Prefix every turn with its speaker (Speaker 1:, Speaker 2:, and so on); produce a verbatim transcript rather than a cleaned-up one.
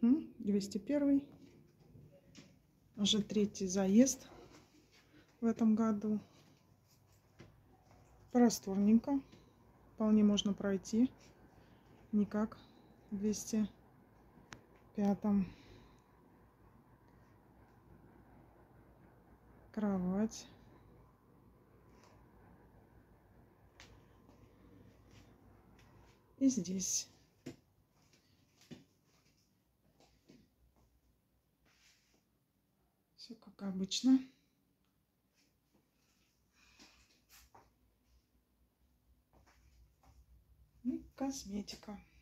Speaker 1: двести первый. Уже третий заезд в этом году. Просторненько. Вполне можно пройти. Не как в двести пятом. Кровать. И здесь. Все как обычно. И косметика.